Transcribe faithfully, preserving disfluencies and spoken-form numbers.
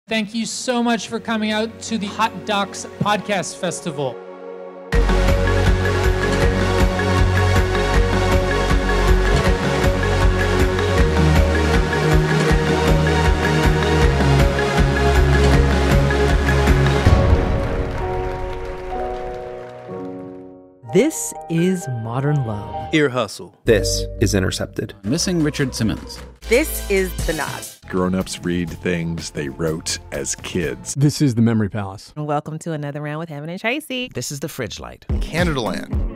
Thank you so much for coming out to the Hot Docs Podcast Festival. This is Modern Love. Ear Hustle. This is Intercepted. Missing Richard Simmons. This is The Nod. Grown-ups read things they wrote as kids. This is The Memory Palace. Welcome to another round with Evan and Tracy. This is The Fridge Light. Canadaland.